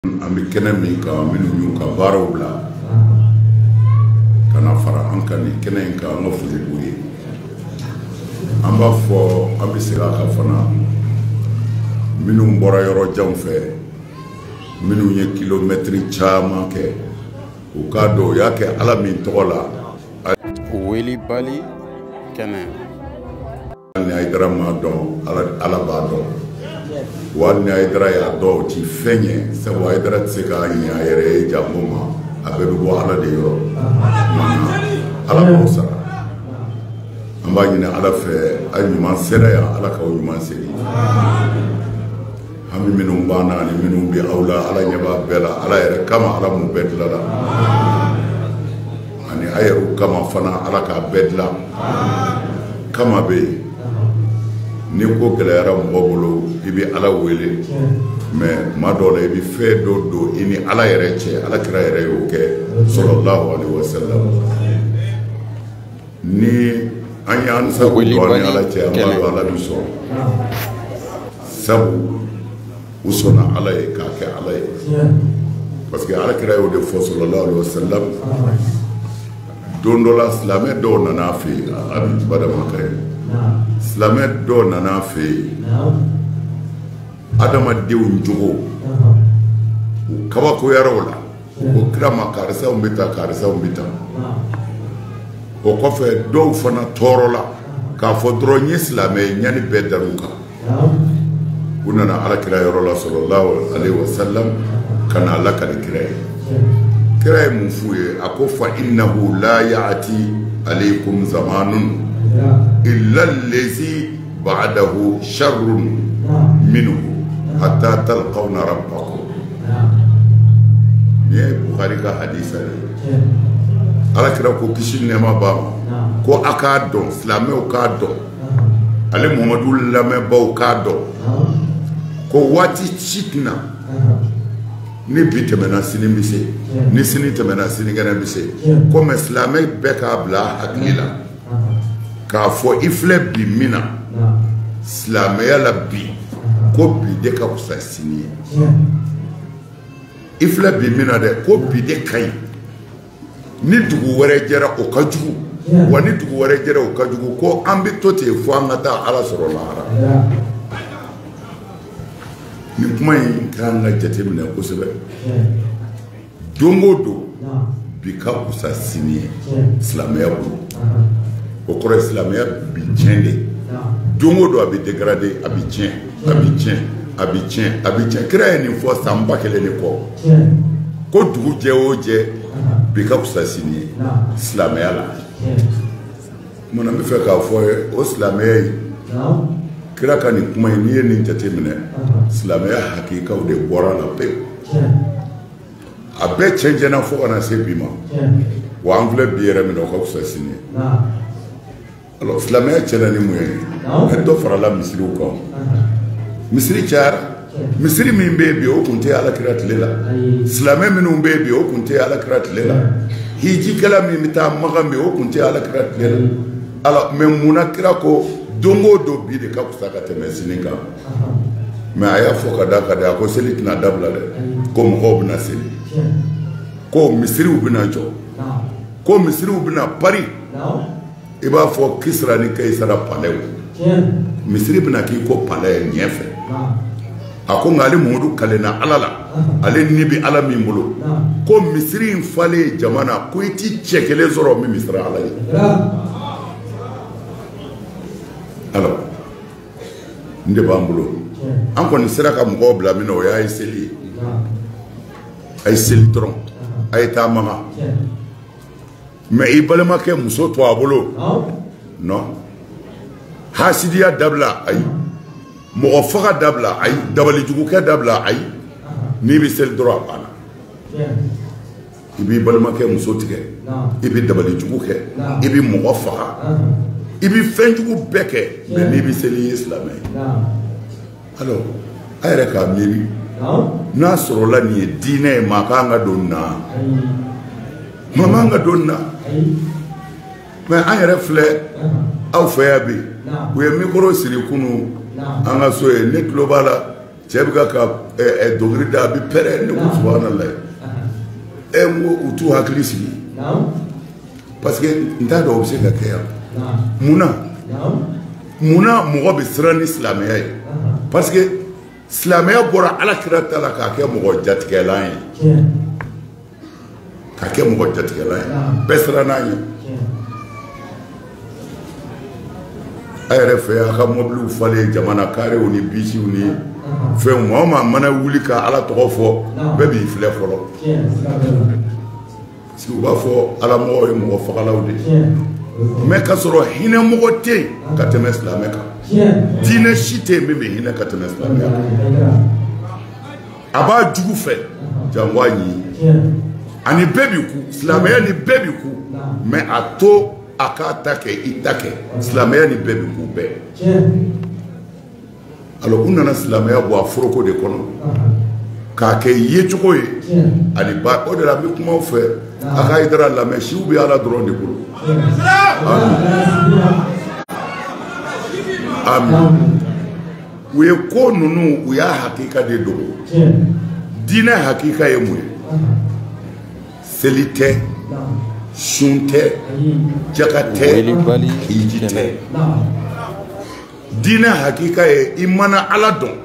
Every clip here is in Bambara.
Ambi kene min ka minu yu ka baraw la kana fara an kan ni kene ka an fuli buye an b'a fɔ an bɛ segin a kan fana minnu bɔra yɔrɔ jan fɛ minnu ye kilomɛtiri caman kɛ u k'a dɔn u y'a kɛ Ala min tɔgɔ la weli bali kɛnɛ ni Ayidara m'a dɔn Ala b'a dɔn wa ni Ayidara y'a dɔn o ti fɛn ye sabu Ayidara tɛ se k'a ɲɛ a yɛrɛ ye jango ma a bɛɛ bɛ bɔ Ala de yɔrɔ Ala b'o sara an b'a ɲini Ala fɛ a ɲuman sera yan Ala k'aw ɲuman seri hami minnu b'an na ani minnu bɛ aw la Ala ɲɛ b'a bɛɛ la Ala yɛrɛ kama Ala m'u bɛɛ dilan la ani a yɛrɛw kama fana Ala k'a bɛɛ dilan kama bɛ yen ni ko gɛlɛyara mɔgɔ bolo i bɛ Ala wele mais tuma dɔw la i bɛ fɛn dɔ don i ni Ala yɛrɛ cɛ Alakira yɛrɛ y'o kɛ sallallahu alaihi wasallam ni an y'an sago dɔn ni Ala cɛ an b'a dɔn Ala bɛ sɔn sabu u sɔnna Ala ye k'a kɛ Ala ye parce que Alakira y'o de fɔ sallallahu alaihi wasallam don dɔ la silamɛ dɔw nana fɛ yen a bɛ badamakari silamɛ dɔw nana fɛ yen adamadenw jogo u kabakoyara o la o kira ma karisaw bɛ taa karisaw bɛ taa o kɔfɛ dɔw fana tɔɔrɔla k'a fɔ dɔrɔn n ye silamɛ ye ɲani bɛɛ dar'u kan u nana Alakira yɔrɔ la sallallahu alaihi wasallam ka na lakali kira ye kira ye mun f'u ye a ko fa innahu la ya'ti alaykum zamanun illa allazi ba'dahu sharrun minhu hatta talqawna rabbakum ni Bukhari ka hadisa ye Alakira ko kisi nɛɛma b'a ma ko a k'a dɔn silamɛw k'a dɔn ale Muhamadu lamɛnbaaw k'a dɔn ko waati si tɛna ni bi tɛmɛna sini bɛ se ni sini tɛmɛna sinikɛnɛ bɛ se komi silamɛ bɛɛ k'a bila hakili la k'a fɔ i filɛ bi min na silamɛya la bi ko bi de ka fisa sini ye i filɛ bi min na dɛ ko bi de ka ɲi ni dugu wɛrɛ jɛra o ka jugu wa ni dugu wɛrɛ jɛra o ka jugu ko an bɛ to ten fo an ka taa Ala sɔrɔ lahara ni kuma in k'an ka jateminɛ kosɛbɛ don o don bi ka fisa sini ye silamɛya bolo o kɔrɔ ye silamɛya bi tiɲɛ de don o don a bɛ dégradé a bɛ tiɲɛ a bɛ tiɲɛ a bɛ tiɲɛ a bɛ tiɲɛ kira ye nin fɔ san 1000 de kɔ ko dugu jɛ o jɛ bi ka fisa sini ye silamɛya la mun n bɛ fɛ k'a fɔ ye o silamɛya in kira ka nin kuma in n'i ye nin jateminɛ silamɛya hakikaw de bɔra la pewu a bɛɛ cɛnjɛna fo ka na se bi ma wa an filɛ bi yɛrɛ min na o ka fisa sini ye alors silamɛya cɛla ni mun ye dɔ farala misiriw kan misiri cayara misiri min bɛ yen bi o tun tɛ Alakira tile la silamɛ minnu bɛ yen bi o tun tɛ Alakira tile la hijikɛla min bɛ taa Makan bi o tun tɛ Alakira tile la alors mais munna kira ko don o don bi de ka fisa ka tɛmɛ sini kan mais a y'a fɔ ka da a ko seli tɛna dabila dɛ ko mɔgɔw bɛna seli ko misiriw bɛna jɔ ko misiriw bɛna pari i b'a fɔ Kisra ni Kaisara palais misiri bɛna k'i ko palais ɲɛfɛ a ko nka ale Muhamadu kalenna Ala la ale ni bɛ Ala min bolo ko misiri in falen jamana ko i ti cɛ kelen sɔrɔ min misira Ala ye alors n de b'an bolo an kɔni sera ka mɔgɔw bila min na o y'a ye seli ye a ye seli dɔrɔn a ye taa Makan mais i balimakɛ muso to a bolo non hasidiya dabila ayi mɔgɔ faga dabila ayi dabalijugukɛ dabila ayi n'i bɛ seli dɔrɔn a banna i b'i balimakɛ muso tigɛ i bɛ dabalijugu kɛ i bɛ mɔgɔ faga i bɛ fɛn jugu bɛɛ kɛ mais n'i bɛ seli i ye silamɛ ye alors a yɛrɛ k'a miiri n'a sɔrɔla nin ye diinɛ ye maa k'an ka don na maa man ka don na mais an yɛrɛ filɛ aw fɛ yan bi u ye mikoro siri kunun an ka so ye ne tulo b'a la cɛ bɛ ka dogri da bi pere ne ko subhanallah mo utu hakili sigi parce que nda do se ka kaya muna mo be sirani islamiyya parce que islamiyya bora ala kira tala ka ke mo jatikelan ka ke mo jatikelan besrana ni ayre fe aka mobile fale jamana kare oni bisi oni fe mo ma mana wuli ka ala to fo be bi file folo si o ba fo ala mo fakala odi mais ka soro hina mo te ka teme islamé ka dina shite me be hina ka teme islamé aba jugu fe jangwani ani bebi ku islamé ni bebi ku mais ato akata ke itake islamé ni bebi ku be alors on a islamé bo afroko de kono ka ke yechuko ye ali ba o de la mi kuma fe aka idara la me shi ubi ala drone de bulu amin we ko nunu we ya hakika de do dina hakika ye mu selite shunte jakate hijite dina hakika ye imana ala don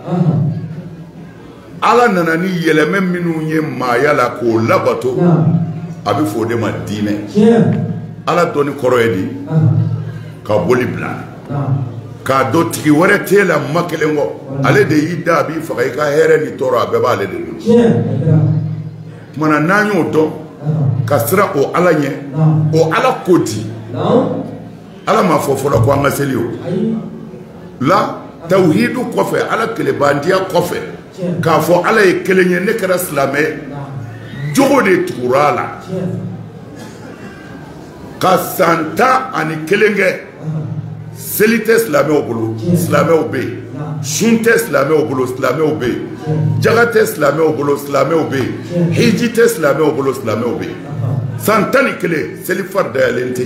ala nana ni yeleme minu ye maya la ko labato abi fo de ma dine ala doni koro edi ka boli bla ka do tigi wore tela makelengo ale de yida bi fa ka here ni toro abe ba ale de mana nanyo do kasra o ala nye o ala koti ala ma fo fo ko anga selio la tawhidu kofe ala kele bandia kofe ka fo ala e kelenye ne kara islamé jogo de turala ka santa ani kelenge selite islamé o bolo islamé o be shunte islamé o bolo islamé o be jagate islamé o bolo islamé o be hijite islamé o bolo islamé o be santa ni kele selifar da lente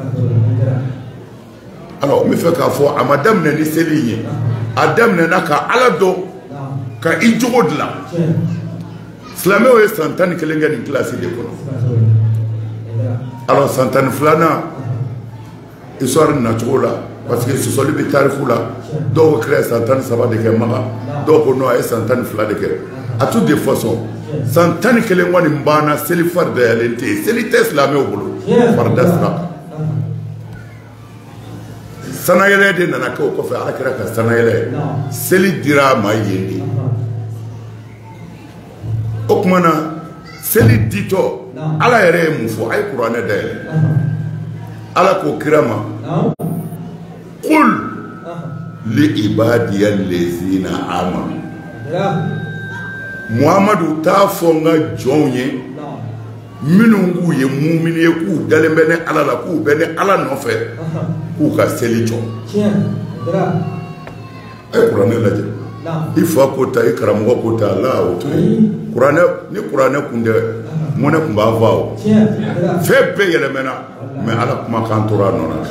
alors me fait ka fo amadam ne ni seliye adam ne naka ala do ka ijogo de la islamé o santa ni kele ngani classe de kono alors santa ni flana histoire na chola parce que ce sont les tarifs là donc créer santa ni saba de ke maga donc on a santa ni fla de ke à toutes des façons santa ni kele ngani mbana selifar da lente selite islamé o bolo farda sra sanayele de nana ko ko fa akira ka sanayele seli dira ma yendi okmana seli dito ala yere mu fo ay qur'ana da ala ko kirama qul li ibadiy allazina amanu muhammadu ta fonga jonye minungu ye mu'mini ku dalembene ala la ku bene ala no fe ku ka seli jo ay qur'ana la je il faut kota ikramo kota la o to qur'ana ni qur'ana kunde mona kumba vao fe be yele mena mais ala kuma kantora nona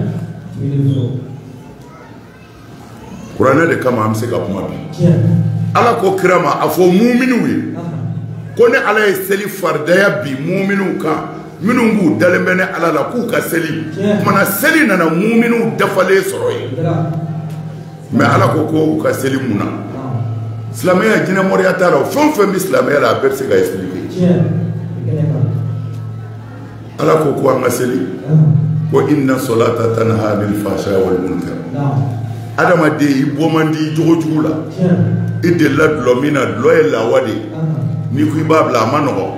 qur'ana de kama amse ka kuma bi ala ko kirama afo mu'minu wi ko ne ala seli fardaya bi mu'minu ka minungu dalembene ala la ku ka seli mana seli nana mu'minu dafale soroy mais ala ko ka seli muna islamiyya jina moriya tara fon fon islamiyya la berse ga expliquer ala ko anga seli ko inna salata tanha bil fahsha wal munkar adama de ibomandi jogo jugula ide la lomina loyela wadi ni ku babla manogo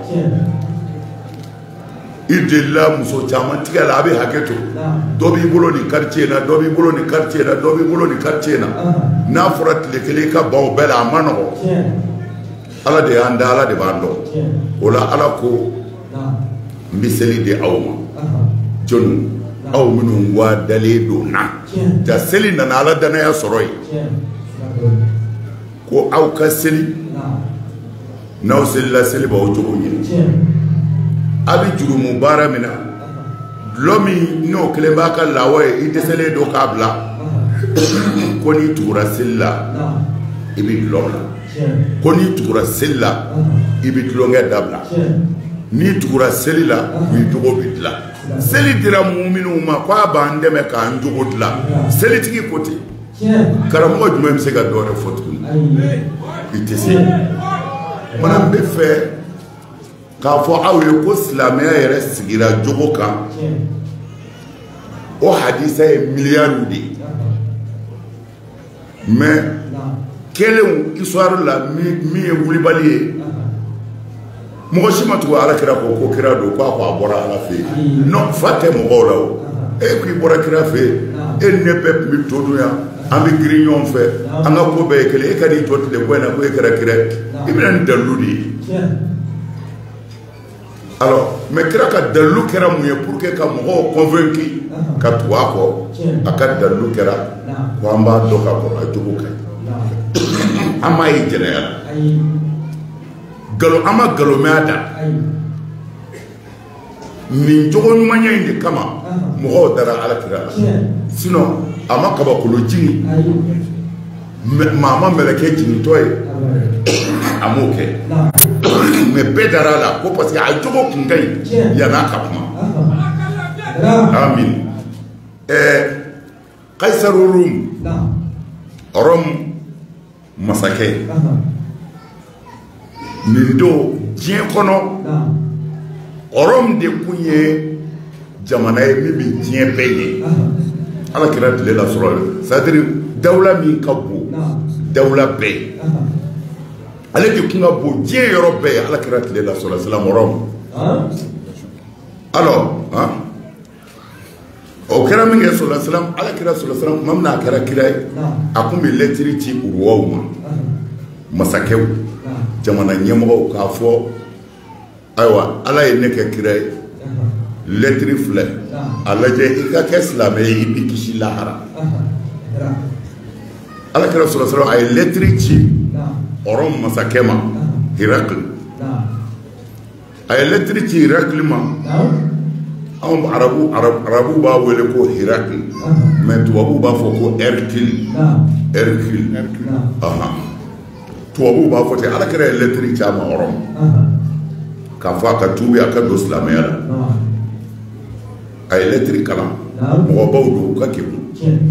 ide la muso chama tigala abi haketo dobi bolo ni quartier na dobi bolo ni quartier na dobi bolo ni quartier na na forat le kele ka baw bela manogo ala de anda ala de bando wala ala ko mbiseli de awma jon aw minun wa dalido na ta seli na ala dana ya soroy ko aw ka seli na seli la seli ba o jogo ni abi jurumu bara mina lomi no keleba ka lawe idesele do kabla ko ni tura sella ibi lomla ko n'i tugura seli la i bɛ tulonkɛ dabila n'i tugura seli la i jogo bɛ dilan seli dira muminunw ma ko a b'an dɛmɛ k'an jogo dilan selitigi ko ten karamɔgɔ jumɛn bɛ se ka dɔ wɛrɛ fɔ tuguni i tɛ se mana n bɛ fɛ k'a fɔ aw ye ko silamɛya yɛrɛ sigira jogo kan o hadisa ye miliyariw de ye mais kelenw histoire la min ye wulibali ye mɔgɔ si ma tugu alakira ko kira don ko a bɔra ala fɛ yen non fa tɛ mɔgɔw la o e k'i bɔra kira fɛ yen e ne bɛɛ tun bɛ to dun yan an bɛ girin ɲɔgɔn fɛ an ka ko bɛɛ ye kelen e ka n'i jɔ tile ko in na ko e kɛra kira i bɛna nin dalilu de ye alors mais kira ka dalilu kɛra mun ye pour que ka mɔgɔw convaincu ka tugu a kɔ a ka dalilu kɛra ko an b'a dɔn ka kɔrɔ a jogo ka ɲi an m'a ye jɛnɛya la an ma galomɛya da nin jogo ɲumanya in de kama mɔgɔw dara alakira la sinon a ma kabakolo jigin maa ma mɛlɛkɛ jigintɔ ye a m'o kɛ mais bɛɛ dara a la ko parce que a jogo kun ka ɲi yan'a ka kuma amin Kaisaru Rum masakɛ nin don diɲɛ kɔnɔ Rome de kun ye jamana ye min bɛ diɲɛ bɛɛ ye alakira tile la sɔrɔ c'est-à-dire dawula min ka bon dawula bɛɛ ale de kun ka bon diɲɛ yɔrɔ bɛɛ ye alakira tile la sɔrɔ silamɛ Rome alors o kɛra min kɛ sɔrɔ silamɛ alakira sɔrɔ silamɛ tuma min a kɛra kira ye a kun bɛ lɛtiri ci uruwaw ma masakɛw jamana ɲɛmɔgɔw k'a fɔ ayiwa ala ye ne kɛ kira ye lɛtiri filɛ a lajɛ i ka kɛ silamɛ ye i bɛ kisi lahara alakira sɔrɔ silamɛ a ye lɛtiri ci Rome masakɛ ma Hirakli a ye lɛtiri ci Hirakli ma anw arabu b'a wele ko Hirakli mais tubabu b'a fɔ ko Hercule tubabu b'a fɔ ten alakira ye lɛtiri ci a ma Rome k'a fɔ a ka tuubi a ka don silamɛya la a ye lɛtiri kalan mɔgɔbaw don u ka kekun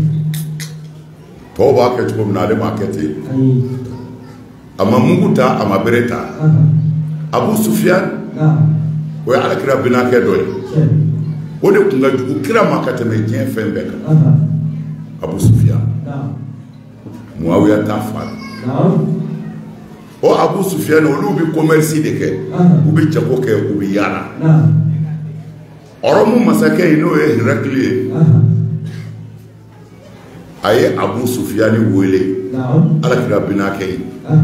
tɔw b'a kɛ cogo min na ale m'a kɛ ten a ma mugu ta a ma bere ta Abu Sufyan o ye alakira binakɛ dɔ ye o de kun ka jugu kira ma ka tɛmɛ diɲɛ fɛn bɛɛ kan Abu Sufyan Muawiya t'a fa o Abu Sufyan olu bɛ commerce de kɛ u bɛ jago kɛ u bɛ yaala Rome masakɛ in n'o ye Hirakli ye a ye Abu Sufyan wele alakira binakɛ ye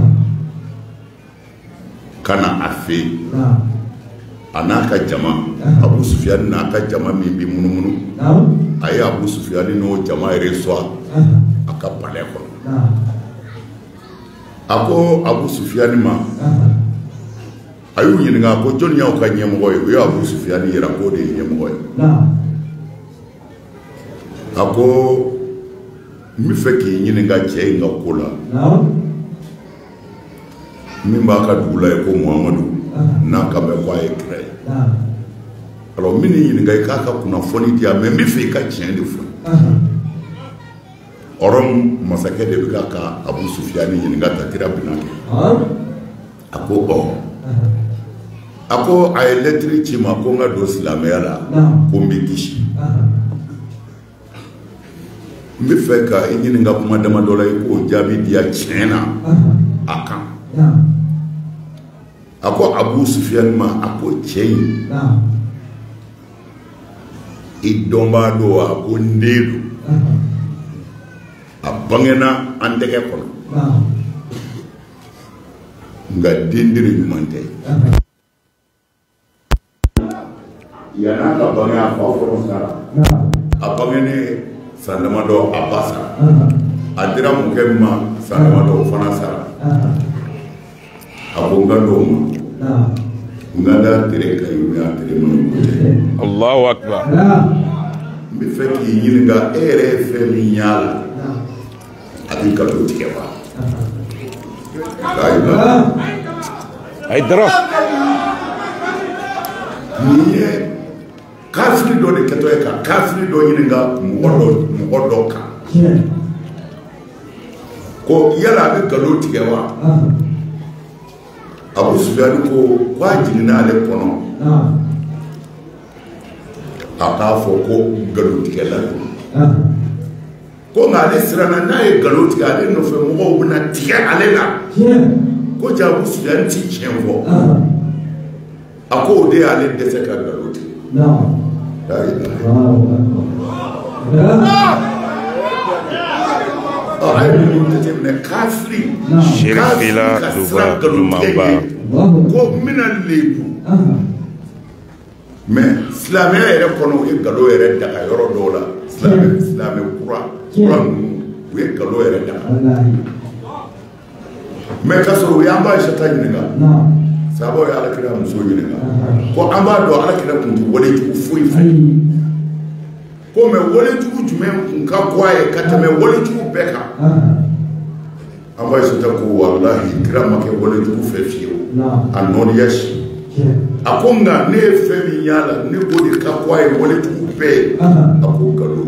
ka na a fɛ yen a n'a ka jama Abu Sufyan n'a ka jama min bɛ munumunu a ye Abu Sufyan n'o jama reçoit a ka palais kɔnɔ a ko Abu Sufyan ma a y'u ɲininka ko jɔnni y'aw ka ɲɛmɔgɔ ye o ye Abu Sufyan yira k'o de ye ɲɛmɔgɔ ye a ko n bɛ fɛ k'i ɲininka cɛ in ka ko la min b'a ka dugu la ye ko Muhamadu n'a ka mɛn ko a ye kira ye alors min ni ɲininka i k'a ka kunnafoni di yan mais n bɛ fɛ i ka tiɲɛ de fɔ Rome masakɛ de bɛ ka Abu Sufyan ɲininka ta kira bina kɛ a ko a ko a ye lɛtiri ci ma ko n ka don silamɛya la ko n bɛ kisi n bɛ fɛ ka i ɲininka kuma damadɔ la i k'o jaabi diya tiɲɛ na a kan a ko Abu Sufyan ma a ko cɛ in i dɔnbaa don wa a ko n den don a bangena an tɛgɛ kɔnɔ nka dendere ɲuman tɛ yan'a ka bange a fa fɔlɔ sara a bangene san damadɔ a ba sara a dira mɔkɛ min ma san damadɔ o fana sara a ko n ka d'o ma n ka da tere ka ɲi a tere ma Allahu Akbar n bɛ fɛ k'i ɲininka e yɛrɛ ye fɛn min y'a la a b'i ka to tigɛ wa Haidara ni kafiri do de ketoyeka kafiri do yininga mugodo ka ko yala be galo tigewa Abu Sufyan ko kwajini na ale kono aka fo ko galo tigela ko ngale sirana na e galo tigale no fe mo ko na tiga ale la ko Abu Sufyan ti chenvo ako de ale de se ka galo tigela Shirifila Duba Dumamba ko mina lebu mais silamɛ yɛrɛ kɔnɔ u ye galo yɛrɛ daga yɔrɔ dɔw la silamɛ kura u ye galo yɛrɛ daga mais ka sɔrɔ u y'an b'a Aisata ɲininka sahabaw ye Alakira muso ɲininka ko an b'a dɔn Alakira tun tɛ walejugu foyi fɛ ko mais walejugu jumɛn kun ka go a ye ka tɛmɛ walejugu bɛɛ kan an b'a Aisata ko walahi kira ma kɛ walejugu fɛ fiyewu a nɔniya si a ko nka ne ye fɛn min y'a la ne ko de ka go a ye walejugu bɛɛ a ko galo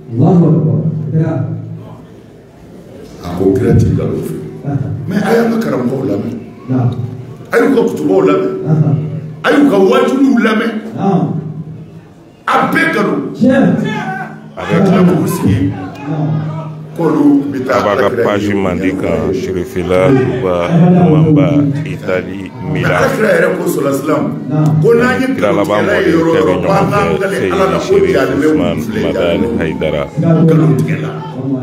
a ko kira ti galo fɛ mais a y'an ka karamɔgɔw lamɛn a y'u ka kutubaw lamɛn a y'u ka wajuliw lamɛn a bɛɛ galo a bɛ tila k'u sigi k'olu bɛ taa Abaga Paji Mandika Shirifila Duba Dumamba Italie Mila Alakira yɛrɛ ko sɔlasilamu ko n'an ye Kiralabamo de Kevin Nyɔnfɛ Seyidi Shirif Usman Madani Haidara galo tigɛla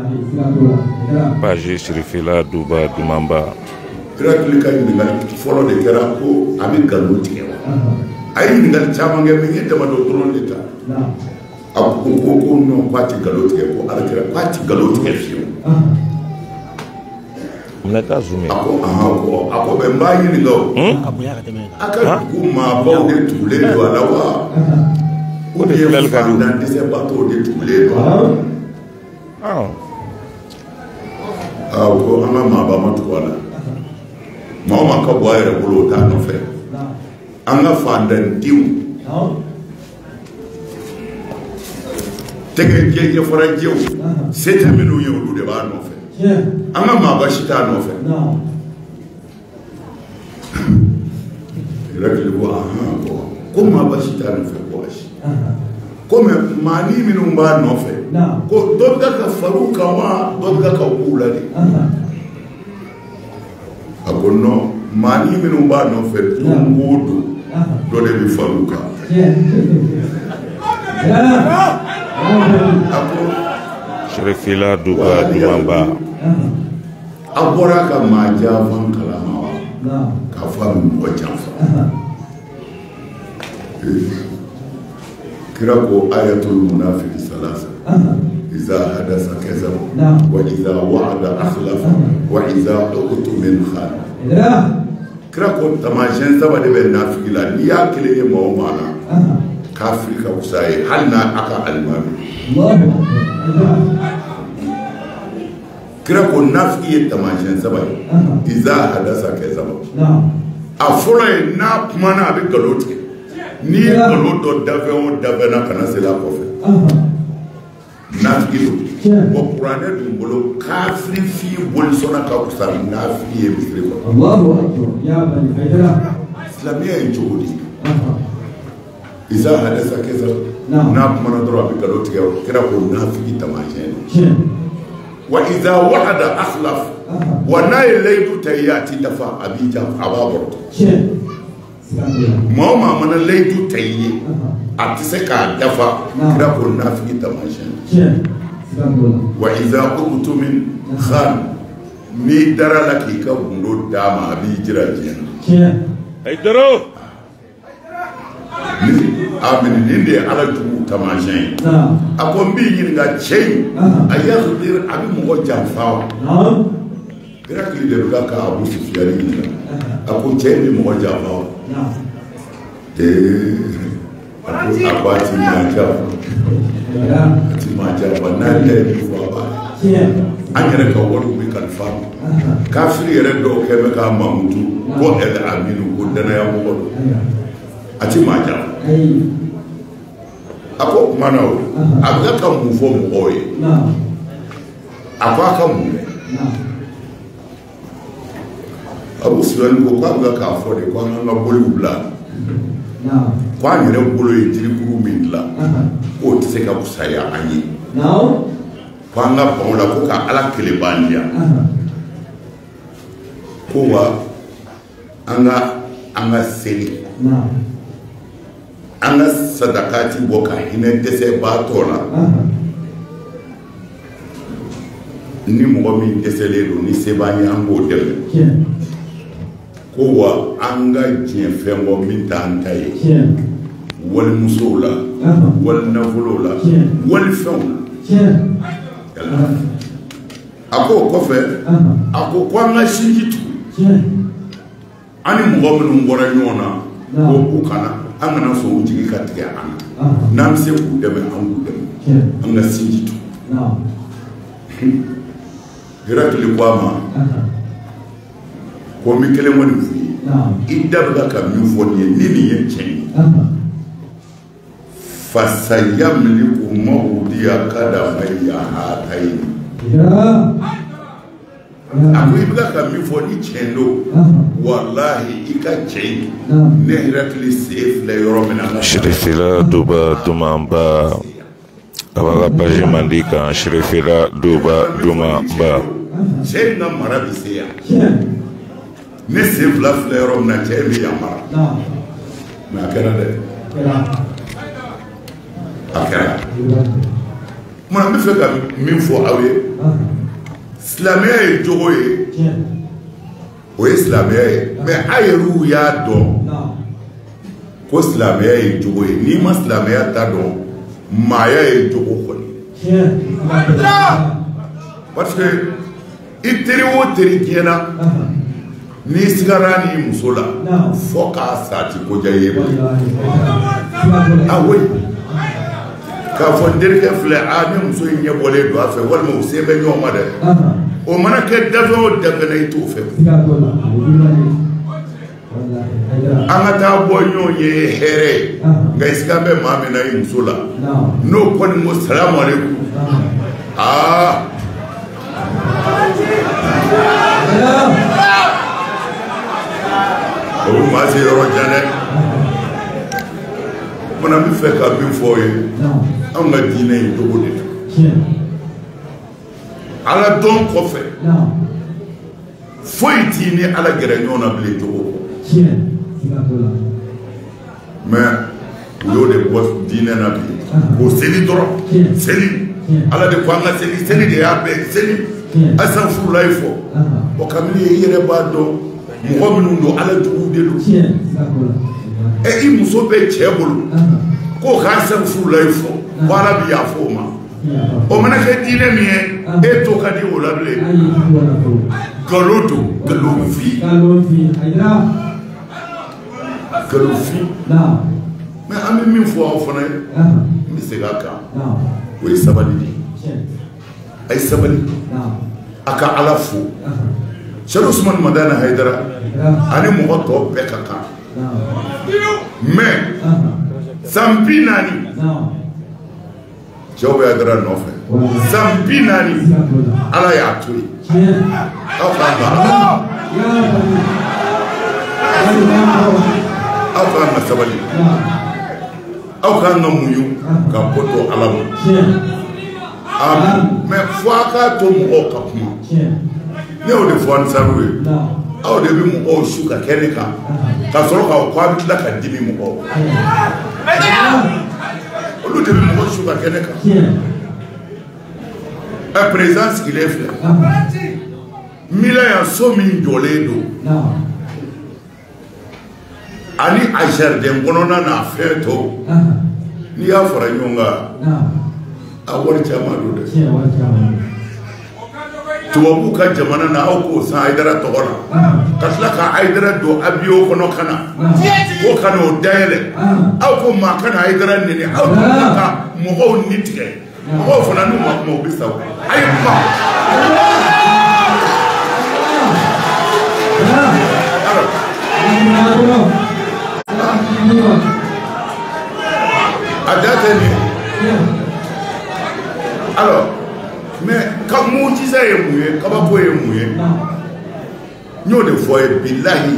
Paji Shirifila Duba Dumamba kira tun ka ɲininkali fɔlɔ de kɛra ko a bɛ galo tigɛ wa a ye ɲininkali caman kɛ mais n ye damadɔ dɔrɔn de ta a ko non k'a tɛ galo tigɛ ko Alakira k'a tɛ galo tigɛ fiyewu ne t'a zoomé a ko bɛ n b'a ɲininka o a ka dugu maabaw de tugulen don a la wa ou bien fantan dɛsɛbaatɔw de tugulen don a la ko an ka maaba ma tugu a la maa o maa ka bɔ a yɛrɛ bolo o t'a nɔfɛ an ka fantandenw tɛgɛ ɲɛfɔrajɛw se tɛ minnu ye olu de b'a nɔfɛ an ka maaba si t'a nɔfɛ yɛrɛ ko maaba si t'a nɔfɛ ko ayi ko mɛ maani minnu b'a nɔfɛ ko dɔ bɛ ka far'u kan wa dɔ bɛ ka b'u la de a ko non maani minnu b'a nɔfɛ don o don dɔ de bɛ far'u kan a ko Shirifila Duba Dumamba a bɔra ka maa janfan kalama wa k'a fɔ a bɛ mɔgɔ janfa kira ko ayatul munafiqi salasa iza hadasa kazaba wa iza wa'ada akhlafa wa iza utumina khana kira ko tamasiyɛn saba de bɛ nafigi la n'i y'a kelen ye maa o maa la kafiri ka fusa ye hali n'a a ka alimami kira ko nafigi ye tamasiyɛn saba ye iza hadasa kazaba a fɔlɔ ye n'a kumana a bɛ galo tigɛ n'i ye galo dɔ dafɛn o dafɛn na kana se la kɔfɛ nafigi don wa kuranɛ dun bolo kafiri fi boli sɔnna ka fusa nafigi ye misiri kɔnɔ silamɛya ye cogo di iza hadasa kazaba n'a kumana dɔrɔn a bɛ galo tigɛ kira ko nafigi tamasiyɛn don wa iza wa'ada akhlaf wa n'a ye layidu ta ye a ti dafa a b'i janfa a b'a bɔrɔtɔ maa o maa mana layidu ta ye a tɛ se k'a dafa kira ko nafigi tamasiyɛn wa iza utumina khana n'i dara la k'i ka gundo d'a ma a b'i jira diɲɛ Haidara nin de ye ala jugu tamasiyɛn ye a ko n b'i ɲininka cɛ in a yakhdir a bɛ mɔgɔ janfa wa kira kili de bɛ ka Abu Sufyan ɲininka a ko cɛ in bɛ mɔgɔ janfa wa a ko a ti maa janfa n'a tɛ min fɔ a b'a ye anyere ka wolu bi kalifa kafiri yere do kebe ka mamutu ko el aminu ko dana ya mo ati maja ako mana o abga ka mu fo mo oye akwa ka mu abu suwan ko abga ka fo de ko na boli ubla kwa nyere bolo yitiri kuru mindla ko tse ka kusaya anyi kwanga pamola ko ka ala kele bandia ko wa anga seli anga sadakati boka hine dese batola ni mo mi desele do ni sebani ango dele ko wa anga je fengo min tantaye wal musula wal nafulola wal fauna ako kofe ako kwanga shinjitu ani mo min ngora nyona ko kana angana so ujigi katika ana namse ku deme angu deme anga shinjitu Herakli kwama ko mi kele woni fu idabga ka mi foni nini yenchen fasayamliku mawdiya kada maya hatain aku ibga ka mi foni chendo wallahi ikachen ne Herakli safe la yoromena Shirifila duba dumamba abaga paji mandika Shirifila duba dumamba Chenga marabisia ne se flaflerom na chemi ya mara na kanade akara mo me fe ka min fo awe islamia e jogoye o islamia me ayeru ya do ko islamia e jogoye ni ma islamia ta do maya e jogo ko parce que itiri wo teri kena ni sigara ni musola foka sati ko jaye ah oui ka fondere ke fle a ni muso nye bole do afa wal mo sebe nyo ma de o mana ke dazo daga na itu fe amata bo nyo ye here ga iskabe ma me na musola no ko ni mo salamu alaikum ah o ma se yoro jane mona mi fe ka bi fo ye am na dine to bodi ala don ko fe foi dine ala gere nyona ble to mais yo de boss dine na bi o seli doro seli ala de ko nga seli de ya be seli asan fu life o kamli yere ba do mo minnu do ala jugu de do e i muso be chebulu ko ka san fu life wala bi ya fo ma o mana ke dine mi e to ka di wala ble galoto galofi galofi mais ami min fo fo na mi se ga ka o sabali ay sabali aka ala fu Cheikh Ousmane Madana Haidara ani mo to be kaka mais sampinani jobe adara no fe sampinani ala ya tui afa sabali au kan muyu ka poto alamu mais fois ka to mo ka kuma ne o de fon sarwe aw de bi mu o shuka keneka ka soro ka kwa bitla ka dimi mu o lu de bi mu o shuka keneka a présence qu'il est fait mila ya so min doledo ani a jardin bonona na feto ni ya fara nyonga a wori chama do de tuwabu ka jamana na auko sa aidara togona kasla ka aidara do abiyo kono kana ko kana o dayele auko ma kana aidara nene auko ka mo nitike mɔgɔw fana n'u ma kuma u bɛ sa o a ye kuma. a da tɛ nin alors mais ka mujiza ye mun ye kabako ye mun ye n y'o de fɔ ye bilahi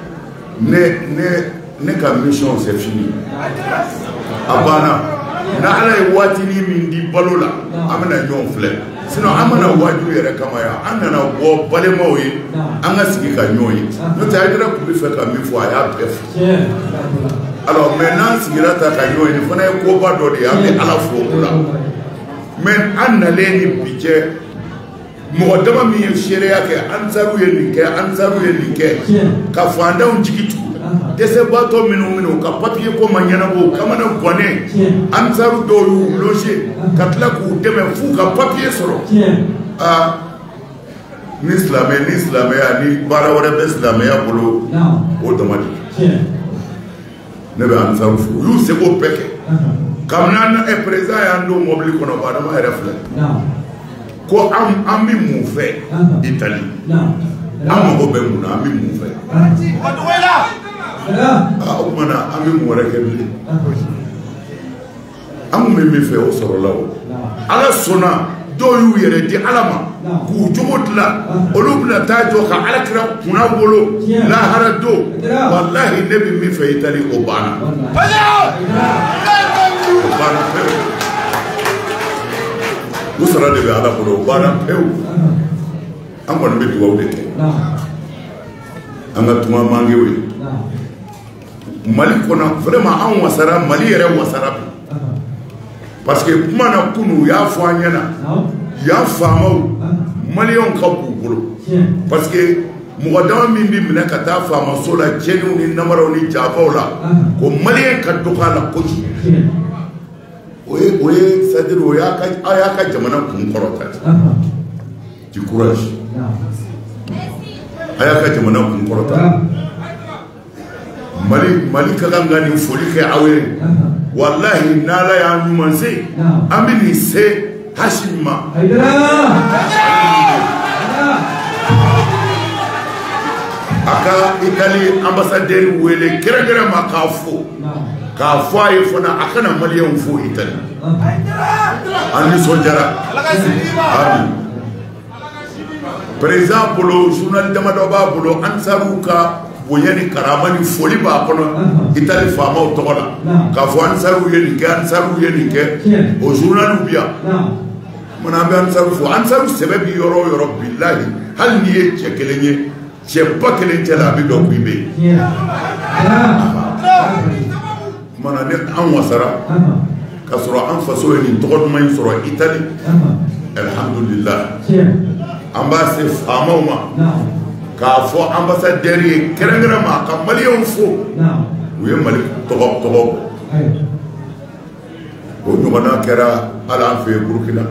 ne ka mission c'est fini a banna na ala ye waatini min di balo la an bɛna ɲɔgɔn filɛ sinon an mana waaju yɛrɛ kama yan an nana bɔ balemaw ye an ka sigi ka ɲɔgɔn ye n'o tɛ Haidara tun bɛ fɛ ka min fɔ a y'a bɛɛ fɔ alors mais n'an sigira ta ka ɲɔgɔn ye nin fana ye koba dɔ de ye an bɛ ala fo o la mais an nalen ni bi cɛ mɔgɔ dama min ye seereya kɛ ansaru ye nin kɛ ansaru ye nin kɛ ka fandanw jigi tugu dɛsɛbaatɔ minnu ka papiye ko ma ɲɛnabɔ kamana gannen ansaru dɔw y'u loge ka tila k'u dɛmɛ f'u ka papiye sɔrɔ ni silamɛya ni baara wɛrɛ bɛ silamɛya bolo o dama de ne bɛ ansaru fo u y'u seko bɛɛ kɛ kabini président y'an don mɔbili kɔnɔ Adama yɛrɛ filɛ ko an bɛ mun fɛ Itali an mago bɛ mun na an bɛ mun fɛ o kumana an bɛ mun wɛrɛ kɛ bilen an kun bɛ min fɛ o sɔrɔla o ala sɔnna dɔw y'u yɛrɛ di ala ma k'u jogo dilan olu bɛna taa jɔ ka alakira kunna bolo lahara don walahi ne bɛ min fɛ Itali o banna pewu u sara de bɛ ala bolo o banna pewu an kɔni bɛ dugawu de kɛ an ka tuma mangew ye Mali kɔnɔ vraiment an wasara Mali yɛrɛ wasara bi parce que kuma na kunu u y'a fɔ an ɲɛna yan faamaw maliyɛnw ka b'u bolo parce que mɔgɔ dama min bɛ minɛ ka taa faamaso la cɛniw ni namaraw ni jaabaw la ko maliyɛn ka dɔgɔ a la kojugu o ye c'est-à-dire o y'a ka jamana kun kɔrɔta du courage a y'a ka jamana kun kɔrɔta Mali ka kan ka nin foli kɛ aw ye wallahi n'ala y'an ɲuman se an bɛ nin se Hashim ma a ka Itali ambassadeur wele kɛrɛnkɛrɛn ma k'a fɔ a ye fana a kana maliyɛnw fo Itali an nisɔndiyara président bolo journal damadɔ b'a bolo ansaru ka bonya ni karama ni foli b'a kɔnɔ Itali faamaw tɔgɔ la k'a fɔ ansaru ye nin kɛ o journal bi yan mana an bɛ ansaru fo ansaru sɛbɛ bi yɔrɔ o yɔrɔ bilahi hali n'i ye cɛ kelen ye cɛ ba kelen cɛ la a bɛ dɔn k'i bɛ yen mana ne an wasara ka sɔrɔ an faso ye nin tɔgɔ duman in sɔrɔ Itali alhamdulillah an b'a se faamaw ma k'a fɔ ambassadeur ye kɛrɛnkɛrɛn ma ka maliyɛnw fo u ye Mali tɔgɔ o ɲɔgɔnna kɛra hali an fɛ yen Burukina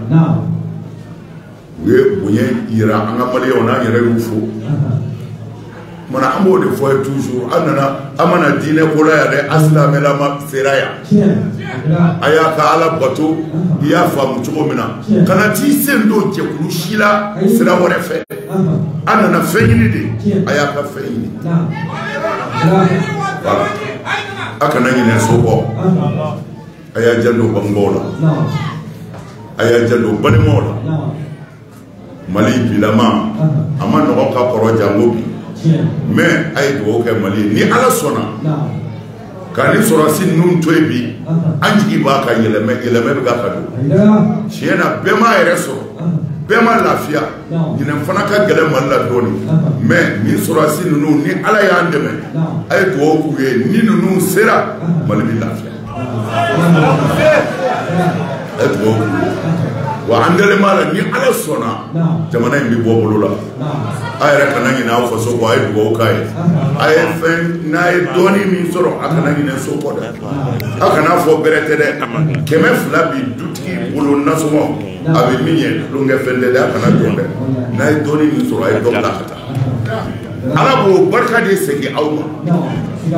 u ye bonya yira an ka maliyɛnw n'an yɛrɛ y'u fo mana an b'o de fɔ ye toujours an mana diinɛ ko la yan dɛ asilamɛlama sera yan a y'a ka ala bato i y'a faamu cogo min na kana t'i sen don jɛkulu si la sira wɛrɛ fɛ an nana fɛn ɲini de a y'a ka fɛn ɲini voilà a kana ɲinɛ so kɔ a y'a janto bangebaaw la a y'a janto balimaw la Mali bilama a ma nɔgɔn ka kɔrɔ jango bi mais a ye dugawu kɛ Mali ni ala sɔnna ka ni sɔrɔsi ninnu to yen bi an jigi b'a ka yɛlɛmɛ bɛ ka don tiɲɛ na bɛɛ m'a yɛrɛ sɔrɔ bɛɛ ma lafiya ɲinɛ fana ka gɛlɛn Mali la dɔɔnin mais ni sɔrɔsi ninnu ni ala y'an dɛmɛ a ye dugawu k'u ye ni ninnu sera Mali bɛ lafiya a ye dugawu k'u ye wa an dalen b'a la ni ala sɔnna jamana in bɛ bɔ bolo la a yɛrɛ kana ɲinɛ aw faso kɔ a ye dugawu k'a ye a ye fɛn n'a ye dɔɔnin min sɔrɔ a kana ɲinɛ so kɔ dɛ a kana fɔ bɛrɛ tɛ dɛ 200 bi dutigi bolo nasɔngɔ a bɛ min ye tulonkɛ fɛn tɛ dɛ a kana jɔ dɛ n'a ye dɔɔnin min sɔrɔ a ye dɔ bila ka taa ala b'o barika de segin aw ma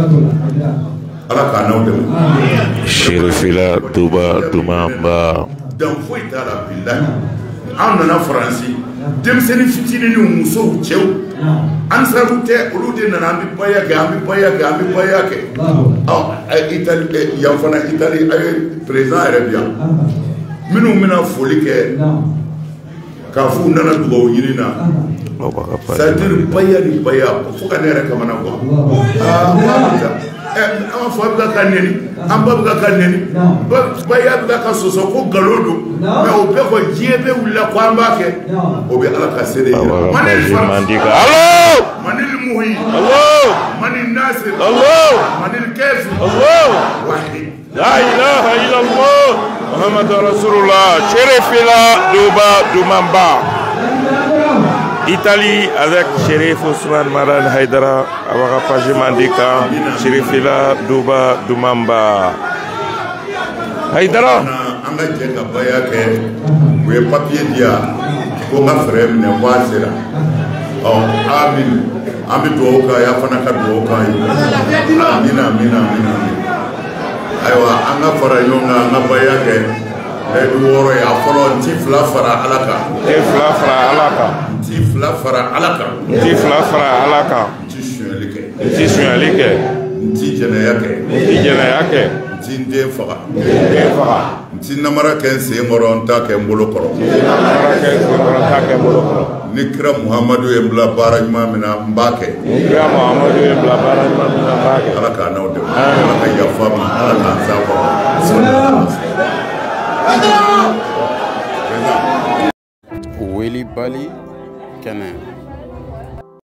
ala k'a n'aw dɛmɛ Cherifila Touba Toumamba dan foyi t'a la billahi an nana Faransi denmisɛnnin fitinin ni musow cɛw ansaraw tɛ olu de nana an bɛ baya kɛ an bɛ baya kɛ an bɛ baya kɛ Italie yan fana Italie président yɛrɛ bi yan minnu bɛna foli kɛ k'a fɔ u nana dugawu ɲini na c'est-à-dire baya ni baya fo ka ne yɛrɛ kamana kuwa an fa bɛ ka nɛni an ba bɛ ka nɛni baya bɛ ka sɔsɔ ko nkalon don mais o bɛɛ kɔ diɲɛ bɛ wulila ko an b'a kɛ o bɛ ala ka se de yira Manil Muhi Manil Nasir Manil Kefi wahid la ilaha illallah Muhammad Rasulullah Cherifila Duba Dumamba Italie avec Chérif Ousmane Madan Haidara Awara Paji Mandika Cherifila Duba Dumamba Haidara an ka jɛ ka baya kɛ u ye papier di yan ko n ka frère minɛ ko a sera amin an bɛ dugawu k'a ye a fana ka dugawu k'a ye amina ayiwa an ka fara ɲɔgɔn kan an ka baya kɛ 6 ye a fɔlɔ n ti 2 fara Ala kan n ti 2 fara Ala kan n ti 2 fara Ala kan n ti 2 fara Ala kan n ti sonyali kɛ n ti sonyali kɛ n ti jɛnɛya kɛ n ti jɛnɛya kɛ n ti n den faga n ti namara kɛ n sen kɔrɔ n t'a kɛ n bolo kɔrɔ ni kira Muhamadu ye n bila baara ɲuman min na n b'a kɛ Ala k'a n'aw dɛmɛ Ala ka yafa ma Ala k'an s'a kɔrɔ Weli Bali kɛnɛ